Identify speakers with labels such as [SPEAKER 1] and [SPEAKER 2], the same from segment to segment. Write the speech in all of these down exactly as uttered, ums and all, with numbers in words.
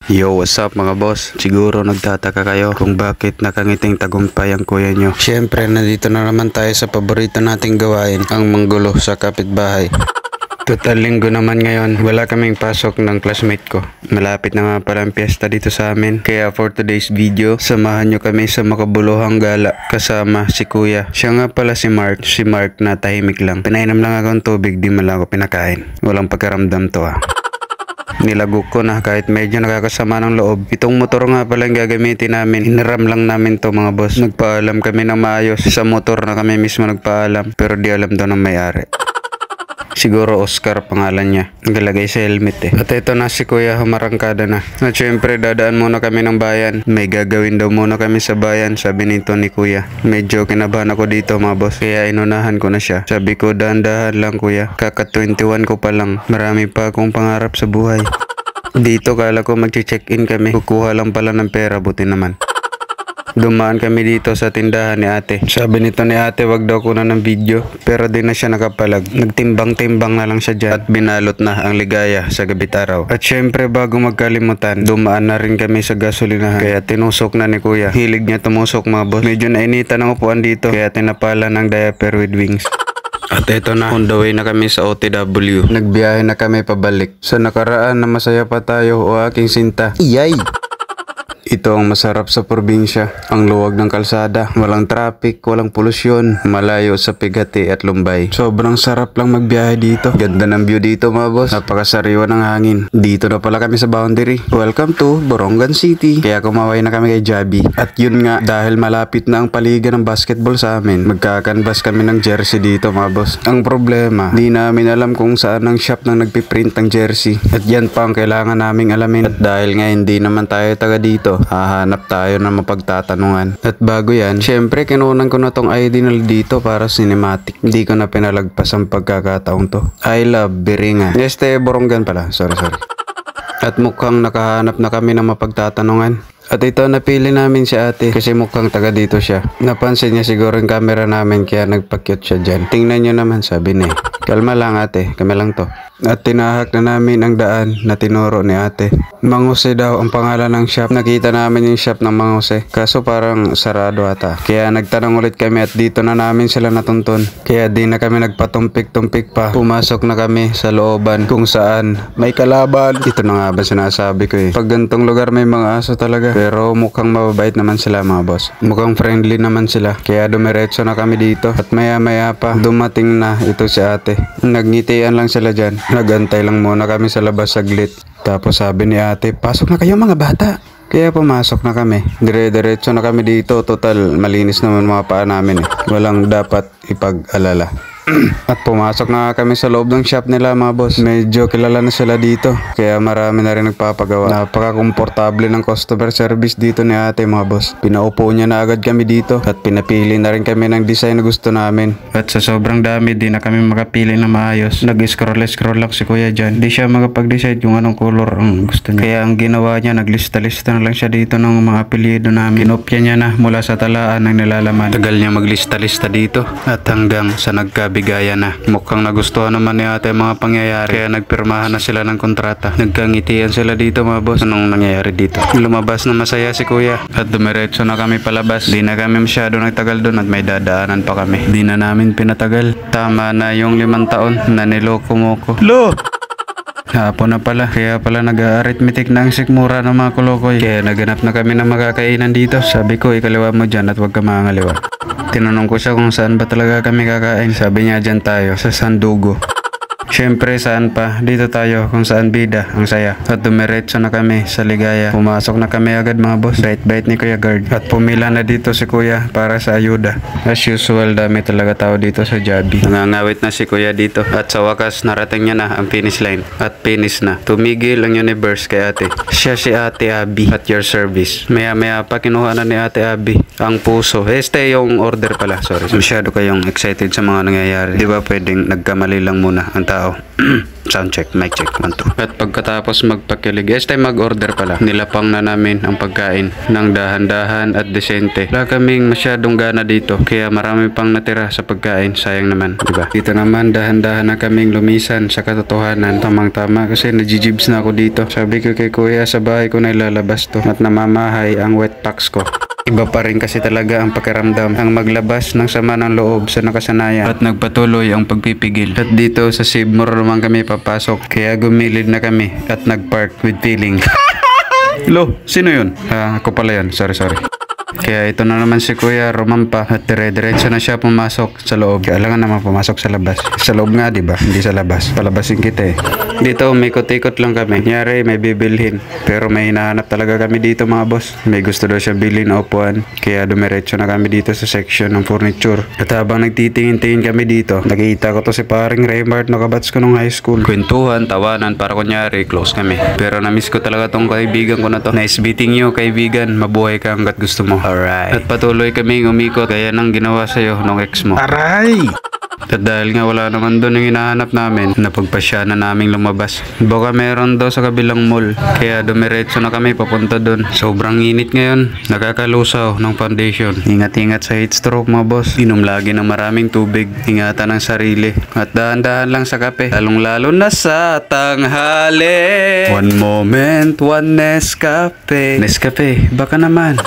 [SPEAKER 1] Yo, what's up mga boss? Siguro nagtataka kayo kung bakit nakangiting tagumpay ang kuya nyo. Siyempre, nandito na naman tayo sa paborito nating gawain, ang manggulo sa kapitbahay. Total linggo naman ngayon, wala kaming pasok ng classmate ko. Malapit na nga pala ang piyesta dito sa amin. Kaya for today's video, samahan nyo kami sa makabuluhang gala kasama si kuya. Siya nga pala si Mark. Si Mark na tahimik lang. Pinainom lang ako ng tubig, di man lang ako pinakain. Walang pagkaramdam to ah. Nilagok ko na kahit medyo nakakasama ng loob. Itong motor nga pala yung gagamitin namin. Hiniram lang namin to mga boss. Nagpaalam kami ng maayos sa motor na kami mismo nagpaalam. Pero di alam daw ng may-ari. Siguro Oscar pangalan niya. Nagalagay sa helmet eh. At ito na si kuya, humarangkada na. At syempre dadaan muna kami ng bayan. May gagawin daw muna kami sa bayan, sabi nito ni kuya. Medyo kinabahan ako dito mga boss. Kaya inunahan ko na siya. Sabi ko dahan-dahan lang kuya. Kaka twenty-one ko pa lang. Marami pa akong pangarap sa buhay. Dito kala ko mag-check-in kami. Kukuha lang pala ng pera, buti naman. Dumaan kami dito sa tindahan ni ate. Sabi nito ni ate wag daw kunan ng video. Pero di na siya nakapalag. Nagtimbang-timbang na lang siya dyan. At binalot na ang ligaya sa gabit araw. At syempre bago magkalimutan, dumaan na rin kami sa gasolinahan. Kaya tinusok na ni kuya. Hilig niya tumusok mga boss. Medyo nainitan ang upuan dito. Kaya tinapala ng diaper with wings. At ito na, on the way na kami sa O T W. Nagbiyahe na kami pabalik. Sa nakaraan na masaya pa tayo o aking sinta. Iyay! Ito ang masarap sa probinsya. Ang luwag ng kalsada, walang traffic, walang polusyon, malayo sa Pigati at Lumbay. Sobrang sarap lang magbiyahe dito. Ganda ng view dito mga boss. Napakasariwa ng hangin. Dito na pala kami sa boundary. Welcome to Borongan City. Kaya kumaway na kami kay Jabi. At yun nga, dahil malapit na ang paligan ng basketball sa amin, magkakanbas kami ng jersey dito mga boss. Ang problema, di namin alam kung saan ang shop na nagpiprint ng jersey. At yan pa ang kailangan naming alamin. At dahil nga hindi naman tayo taga dito, hahanap tayo ng mapagtatanungan. At bago yan, syempre kinunan ko na tong I D na dito para cinematic. Hindi ko na pinalagpas ang pagkakataong to. I love Biringa. Este, Borongan pala. Sorry, sorry. At mukhang nakahanap na kami ng mapagtatanungan. At ito, napili namin si ate kasi mukhang taga dito siya. Napansin niya siguro yung camera namin kaya nagpa-cute siya dyan. Tingnan nyo naman, sabi niya. Kalma lang ate, kami lang to. At tinahak na namin ang daan na tinuro ni ate. Mang Jose daw ang pangalan ng shop. Nakita namin yung shop ng Mang Jose. Kaso parang sarado ata. Kaya nagtanong ulit kami at dito na namin sila natuntun. Kaya di na kami nagpatumpik-tumpik pa. Pumasok na kami sa looban kung saan may kalaban. Ito na nga ba sinasabi ko eh. Pag gantong lugar may mga aso talaga. Pero mukhang mababait naman sila mga boss. Mukhang friendly naman sila. Kaya dumiretso na kami dito. At maya maya pa dumating na ito si ate. Nagngitian lang sila dyan. Nagantay lang muna kami sa labas saglit. Tapos sabi ni ate, pasok na kayo mga bata. Kaya pumasok na kami. Dire-diretso na kami dito. Total, malinis naman mga paa namin eh. Walang dapat ipag-alala. At pumasok na kami sa loob ng shop nila mga boss. Medyo kilala na sila dito. Kaya marami na rin nagpapagawa. Napaka-komportable ng customer service dito ni ate mga boss. Pinaupo niya na agad kami dito. At pinapili na rin kami ng design na gusto namin. At sa sobrang dami di na kami makapili na maayos. Nag-scroll-scroll lang si kuya dyan. Di siya makapag-decide yung anong color ang gusto niya. Kaya ang ginawa niya, naglista-lista na lang siya dito ng mga apelyido namin. Kinopya niya na mula sa talaan ng nilalaman. Tagal niya maglista-lista dito. At hanggang sa nagkabi bigaya na. Mukhang nagustuhan naman ni ate mga pangyayari. Kaya nagpirmahan na sila ng kontrata. Nagkangitian sila dito mga boss. Anong nangyayari dito? Lumabas na masaya si kuya. At dumiretso na kami palabas. Di na kami masyado nagtagal doon at may dadaanan pa kami. Di na namin pinatagal. Tama na yung limang taon na niloko mo ko. Lo! Hapon na pala. Kaya pala nag-arithmetic na ang sikmura ng mga kolokoy. Kaya naganap na kami ng makakainan dito. Sabi ko, ikaliwa mo dyan at huwag ka mangaliwa. Tinanong ko siya kung saan ba talaga kami kakain. Sabi niya dyan tayo sa Sandugo. Siyempre saan pa, dito tayo kung saan bida, ang saya. At dumiretso na kami sa ligaya. Pumasok na kami agad mga boss. Bait-bait ni Kuya Guard. At pumila na dito si Kuya para sa ayuda. As usual, dami talaga tao dito sa Jabi. Nangangawit na si Kuya dito. At sa wakas, narating niya na ang finish line. At finish na. Tumigil ang universe kay ate. Siya si Ate Abby at your service. Maya-maya pa kinuha na ni Ate Abby ang puso. Este yung order pala. Sorry. Masyado kayong excited sa mga nangyayari. Di ba pwedeng nagkamali lang muna ang tao tao. Sound check, mic check, one, two. At pagkatapos magpakilig, este mag-order pala. Nilapang na namin ang pagkain ng dahan-dahan at desente. Wala kaming masyadong gana dito, kaya marami pang natira sa pagkain. Sayang naman, diba? Dito naman dahan-dahan na kaming lumisan sa katotohanan. Tamang-tama kasi najijibs na ako dito. Sabi ko kay kuya, sa bahay ko na ilalabas to at namamahay ang wet packs ko. Iba pa rin kasi talaga ang pakiramdam ang maglabas ng sama ng loob sa nakasanayan at nagpatuloy ang pagpipigil. At dito sa Sibmore naman kami papasok, kaya gumilid na kami at nagpark with feeling. Lo, sino yun? Ah, ako pala yun, sorry sorry. Kaya ito na naman si Kuya rumampa at dire-diretso na siya pumasok sa loob. Kailangan naman pumasok sa labas. Sa loob nga, diba? Hindi sa labas. Palabasin kita eh. Dito, may ikot-ikot lang kami. Nyari, may bibilhin. Pero may hinahanap talaga kami dito mga boss. May gusto daw siya bilhin na upuan. Kaya dumiretso na kami dito sa section ng furniture. At habang nagtitingin-tingin kami dito, nakita ko to si paring Raymart na kabats ko nung high school. Kwentuhan, tawanan, para kunyari, close kami. Pero na-miss ko talaga tong kaibigan ko na to. Nice meeting you, kaibigan. Mabuhay ka hanggat gusto mo. Alright. At patuloy kaming umikot gaya ng ginawa sa'yo nung ex mo. Aray! At dahil nga wala naman doon yung hinahanap namin, napagpasya na naming lumabas. Baka meron daw sa kabilang mall. Kaya dumiretso na kami papunta doon. Sobrang init ngayon. Nakakalusaw ng foundation. Ingat-ingat sa heat stroke mga boss. Inom lagi ng maraming tubig. Ingatan ng sarili. At dahan-dahan lang sa kape. Lalong-lalo na sa tanghali. One moment, one Nescafe. Nescafe, baka naman.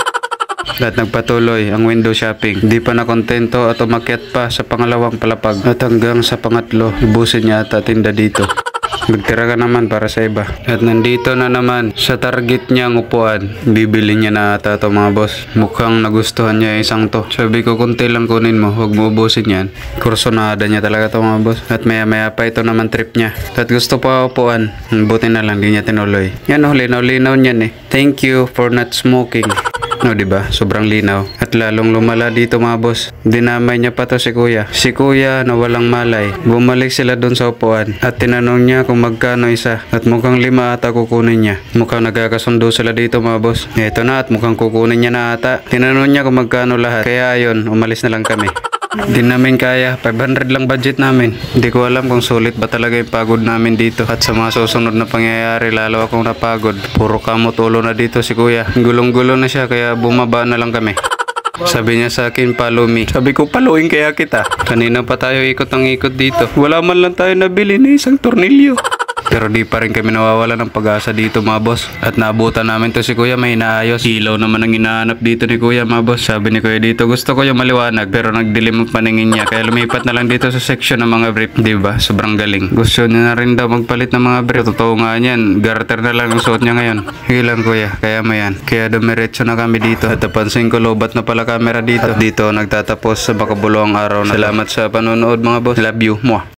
[SPEAKER 1] At nagpatuloy ang window shopping. Di pa nakontento at umakyat pa sa pangalawang palapag. At hanggang sa pangatlo, ibusin niya at tinda dito. Magtira ka naman para sa iba. At nandito na naman sa target niyang upuan. Bibili niya na ata ito mga boss. Mukhang nagustuhan niya isang to. Sabi ko kunti lang kunin mo, huwag mo ubusin yan. Kursonada niya talaga ito mga boss. At maya maya pa ito naman trip niya. At gusto pa upuan. Buti na lang di niya tinuloy. Yan oh, linaw-linaw niyan eh. Thank you for not smoking. No, diba? Sobrang linaw. At lalong lumala dito mga boss. Dinamay niya pa to si kuya. Si kuya na walang malay. Bumalik sila dun sa upuan. At tinanong niya kung magkano isa. At mukhang lima ata kukunin niya. Mukhang nagkakasundo sila dito mga boss. Eto na at mukhang kukunin niya na ata. Tinanong niya kung magkano lahat. Kaya ayun, umalis na lang kami. Di namin kaya, five hundred lang budget namin. Hindi ko alam kung sulit ba talaga yung pagod namin dito. At sa mga susunod na pangyayari, lalo akong napagod. Puro kamot ulo na dito si kuya. Gulong-gulo na siya, kaya bumaba na lang kami. Sabi niya sa akin, follow me. Sabi ko, following kaya kita. Kanina pa tayo ikot ang ikot dito. Wala man lang tayo nabili ni isang tornilyo. Pero di pa rin kami nawawala ng pag-asa dito mga boss. At naabutan namin to si kuya, may inaayos. Ilaw naman ang hinahanap dito ni kuya mga boss. Sabi ni kuya dito, gusto ko yung maliwanag. Pero nagdilim ang paningin niya. Kaya lumipat na lang dito sa section ng mga brief. Diba? Sobrang galing. Gusto niya na rin daw magpalit ng mga brief. Totoo nga niyan. Garter na lang ang suot niya ngayon. Hilang kuya, kaya mo yan. Kaya dumiretso na kami dito. At napansin ko, lobat na pala camera dito. At dito nagtatapos sa makabuluhang araw na. Salamat sa panonood mga boss. Love you. Mwah.